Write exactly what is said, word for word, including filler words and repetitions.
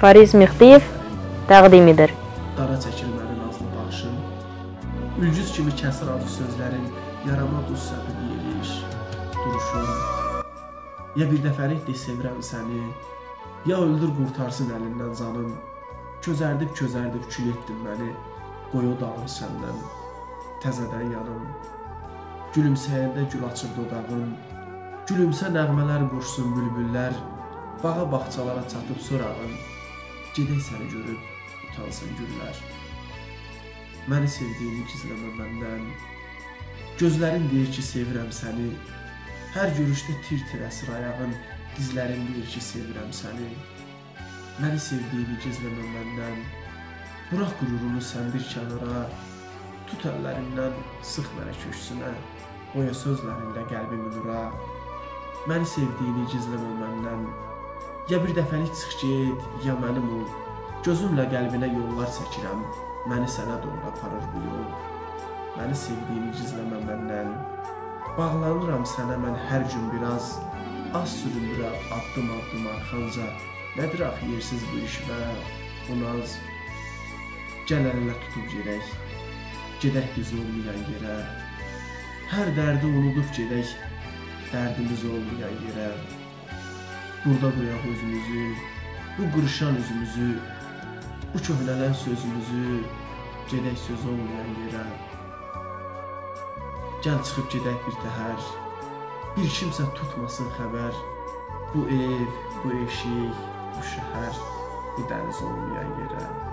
Fariz Mixdiyev təqdimidir. Dara çəkilməli nazlı baxışın, ülgüz kimi kəsir acı sözlərin, yarama duz səbir yeliş, duruşun. Ya bir dəfəlik de sevirəm səni, ya öldür qurtarsın əlindən canım. Közərdib közərdib kül etdin məni, qoy o dağım səndən, təzədən yanım. Gülümsəyəndə gül açır dodağın, gülümsə nəğmələr qursun bülbüllər, bağa bağçalara çatıb sorağın, gedək səni görüb utansın güllər. Məni sevdiyini gizləmə məndən, gözlərin deyir ki sevirəm səni, hər görüşdə tir-tir əsir ayağın, dizlərin deyir ki sevirəm səni. Məni sevdiyini gizləmə məndən, bırax qürurunu sən bir kənara, tut əllərimdən, sıx mənə köksünə, boya sözlərində qəlbimi nura. Məni sevdiyini gizləmə məndən, ya bir dəfəlik çıx get, ya mənim ol, gözümlə qəlbinə yollar çəkirəm, məni sənə doğru aparır bu yol. Məni sevdiyini gizləmə məndən, bağlanıram sənə mən hər gün biraz, az süründürə addım-addım arxanca, nədir axı yersiz bu iş və bu naz? Gəl əlinə tutub gedək, gedək biz olmayan yerə, hər dərdi unudub gedək, dərdimiz olmayan yerə. Burada qoyaq özümüzü, bu qırışan üzümüzü, bu köhnələn sözümüzü, gedək söz olmayan yerə. Gəl çıxıb gedək bir təhər, bir kimsə tutmasın xəbər, bu ev, bu eşik, bu şəhər, bu dəniz olmayan yerə.